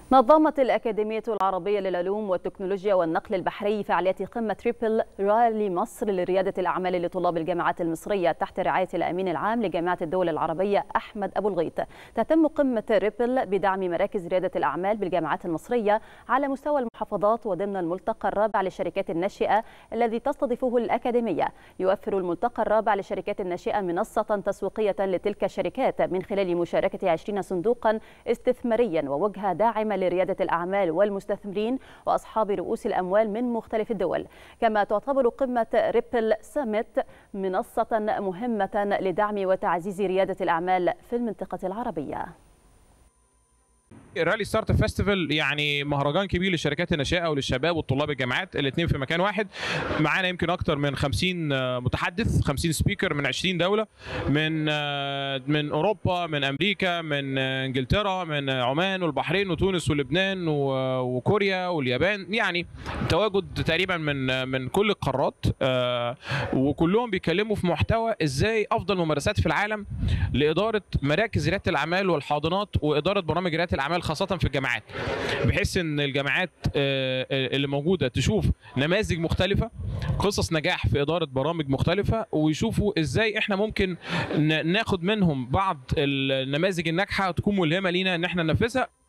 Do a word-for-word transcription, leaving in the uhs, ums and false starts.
نظمت الأكاديمية العربية للعلوم والتكنولوجيا والنقل البحري فعاليات قمة ريبل رالي مصر لريادة الأعمال لطلاب الجامعات المصرية تحت رعاية الأمين العام لجامعة الدول العربية أحمد أبو الغيط. تهتم قمة ريبل بدعم مراكز ريادة الأعمال بالجامعات المصرية على مستوى المحافظات وضمن الملتقى الرابع للشركات الناشئة الذي تستضيفه الأكاديمية. يوفر الملتقى الرابع للشركات الناشئة منصة تسويقية لتلك الشركات من خلال مشاركة عشرين صندوقا استثماريا ووجهة داعمة لريادة الأعمال والمستثمرين وأصحاب رؤوس الأموال من مختلف الدول. كما تعتبر قمة ريبل ساميت منصة مهمة لدعم وتعزيز ريادة الأعمال في المنطقة العربية. الرالي ستارت فيستيفال يعني مهرجان كبير للشركات الناشئه وللشباب والطلاب الجامعات الاثنين في مكان واحد. معانا يمكن اكتر من خمسين متحدث، خمسين سبيكر من عشرين دوله، من من اوروبا، من امريكا، من انجلترا، من عمان والبحرين وتونس ولبنان وكوريا واليابان. يعني تواجد تقريبا من من كل القارات، وكلهم بيتكلموا في محتوى ازاي افضل ممارسات في العالم لاداره مراكز رياده الاعمال والحاضنات واداره برامج رياده الاعمال خاصة في الجامعات، بحيث ان الجامعات اللي موجودة تشوف نماذج مختلفة، قصص نجاح في إدارة برامج مختلفة، ويشوفوا ازاي احنا ممكن ناخد منهم بعض النماذج الناجحة تكون ملهمة لينا ان احنا ننفذها.